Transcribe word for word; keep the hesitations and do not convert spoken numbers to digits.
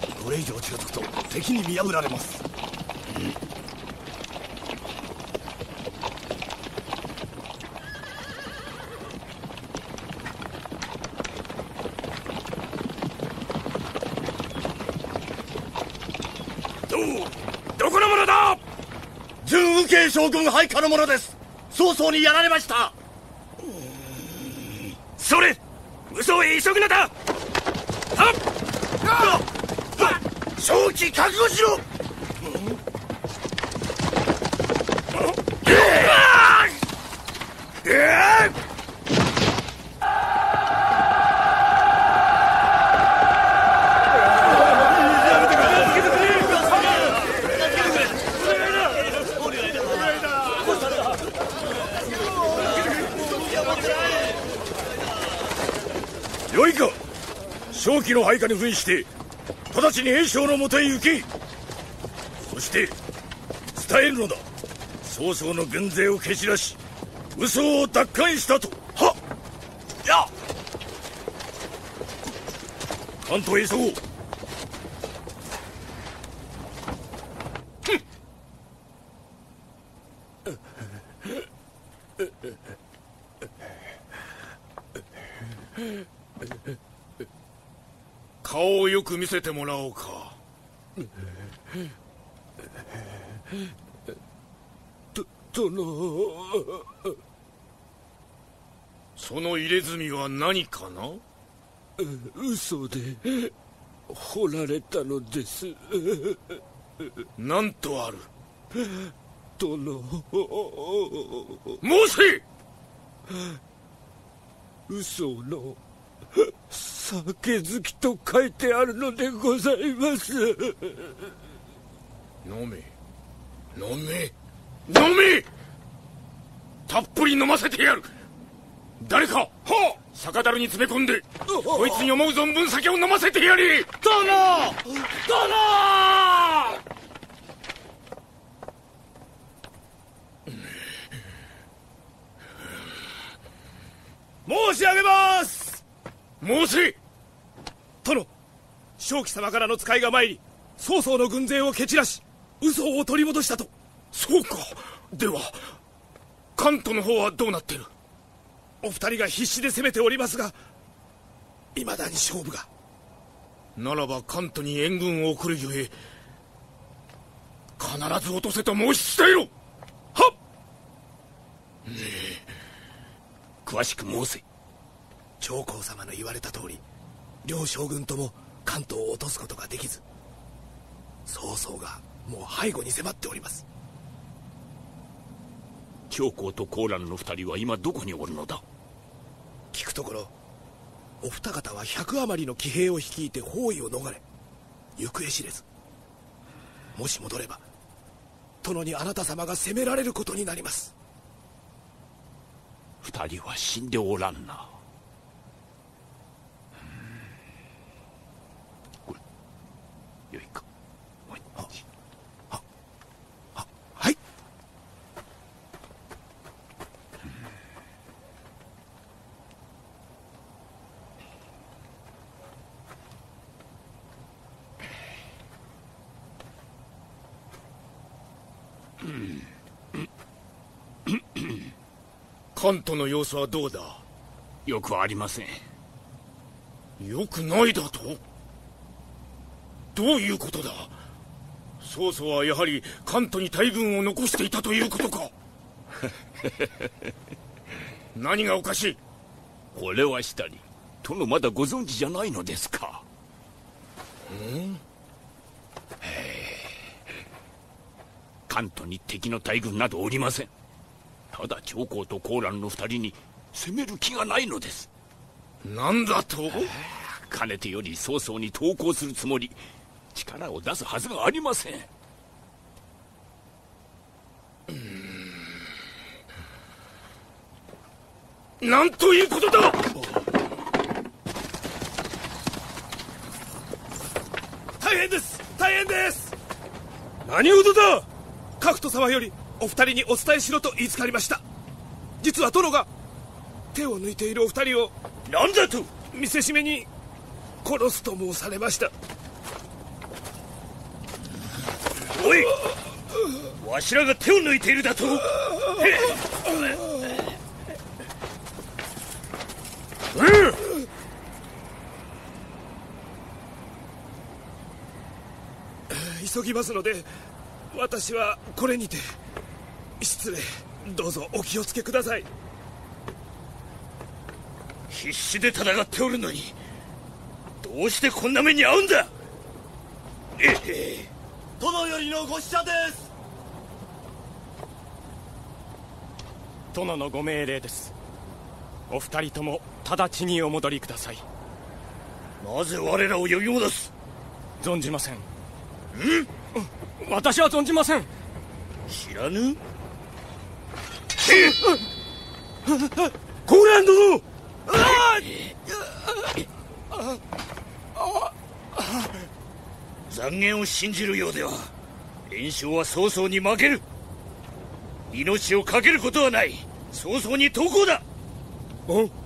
これ以上近づくと敵に見破られます。 どうどこの者だ。 準右京将軍配下の者です。早々にやられました。 それ嘘へ急ぐのだ。はっはっ正気覚悟しろ。 よいか、正気の配下に扮して直ちに袁紹のもとへ行き、そして伝えるのだ。曹操の軍勢を蹴散らし嘘を奪還したと。 はっ。や関東へ急ごう。顔をよく見せてもらおうか。 と殿、 その入れ墨は何かな。 嘘で掘られたのです。 何とある。 殿、 申せ。 嘘の酒好きと書いてあるのでございます。 飲め飲め飲め。たっぷり飲ませてやる。誰か、はあ、酒樽に詰め込んでこいつに思う存分酒を飲ませてやれ。 殿殿。申し上げます。申せ。 殿、正気様からの使いが参り、曹操の軍勢を蹴散らし嘘を取り戻したと。 そうか。では関東の方はどうなってる。 お二人が必死で攻めておりますが、未だに勝負が。 ならば関東に援軍を送るゆえ必ず落とせと申し伝えろ。はっ。ねえ、詳しく申せ。 上皇様の言われた通り、両将軍とも関東を落とすことができず、曹操がもう背後に迫っております。 長江と高蘭の二人は今どこにおるのだ。 聞くところ、お二方は百余りの騎兵を率いて包囲を逃れ、行方知れず。もし戻れば殿にあなた様が攻められることになります。 二人は死んでおらんな。これよいか。 ははははい。 関東の様子はどうだ。 よくありません。 よくないだと。どういうことだ。曹操はやはり関東に大軍を残していたということか。何がおかしい。 これはしたり、殿まだご存知じゃないのですか。 ん？ 関東に敵の大軍などおりません。ただ長江と高蘭の二人に攻める気がないのです。 なんだと。 かねてより曹操に投降するつもり、力を出すはずがありません。 なんということだ。 大変です、大変です。 何事だ。 角人様よりお二人にお伝えしろと言いつかりました。実は殿が手を抜いているお二人を何だと。 見せしめに殺すと申されました。 おい、わしらが手を抜いているだと。 急ぎますので私はこれにて。失礼。どうぞお気をつけください。 必死で戦っておるのにどうしてこんな目に遭うんだ。ええ、 殿よりのご使者です。 殿のご命令です。お二人とも直ちにお戻りください。 なぜ我らを呼び戻す。 存じません。 ん？ 私は存じません。 知らぬ？コーラン殿！残言を信じるようでは袁紹は早々に負ける。命を懸けることはない。早々に投降だ。 お